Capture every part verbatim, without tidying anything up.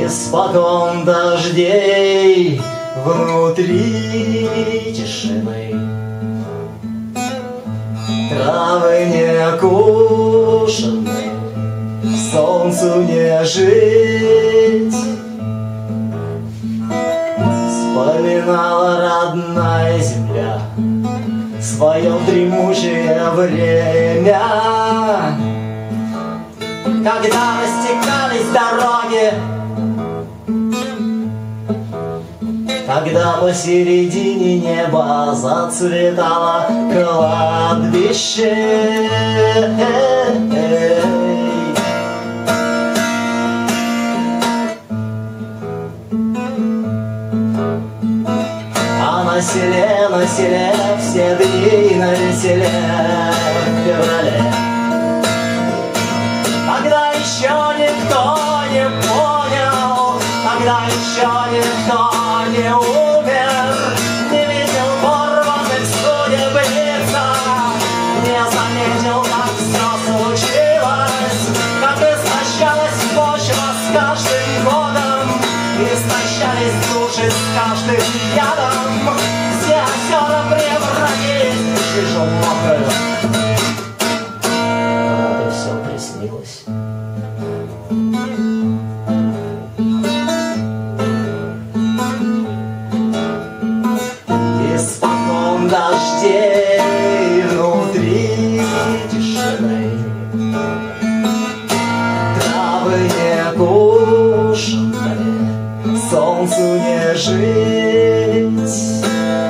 Испокон дождей внутри тишины, травы не кушаны, солнцу не жить. Вспоминала родная земля свое дремучее время, когда растекались дороги, когда посередине неба зацветало кладбище. А на селе, на селе все дни на веселе в феврале, когда еще никто не понял, когда еще никто не умер, не видел порванных судеб лица, не заметил, как все случилось, как истощалась почва с каждым годом, истощались души с каждым ядом, все озера превратились в жижу мокрую. Кому-то все приснилось. Испокон дождей внутри тишины, травы не кушаны, солнцу не жить.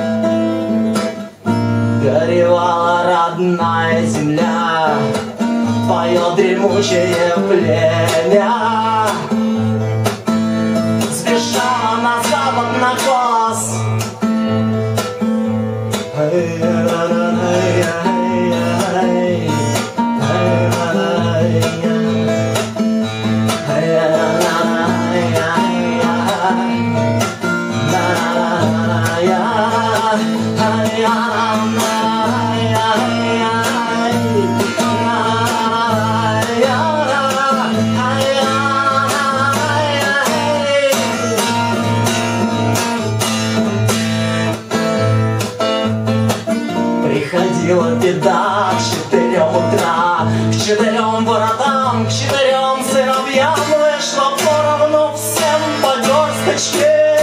Горевала родная земля, твое дремучее племя, сбежала на запад на голос. Приходила беда к четырем утра, к четырем воротам, к четырем сыновьям, вышла поровну всем по горсточке.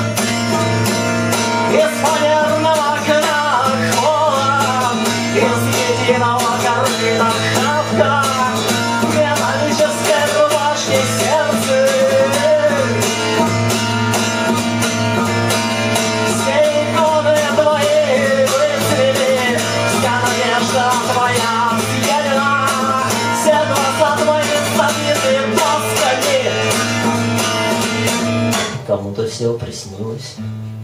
Из фанерного окна холод, из единого корыта хавка, металлической рубашки сердце. Все иконы твои выцвели, вся надежда твоя съедена, все глаза твои забиты досками. Кому-то все приснилось.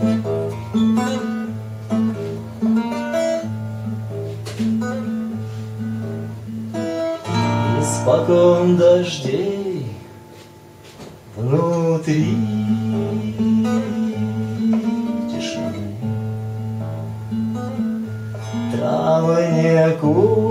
Испокон дождей внутри тишины, травы не кушают,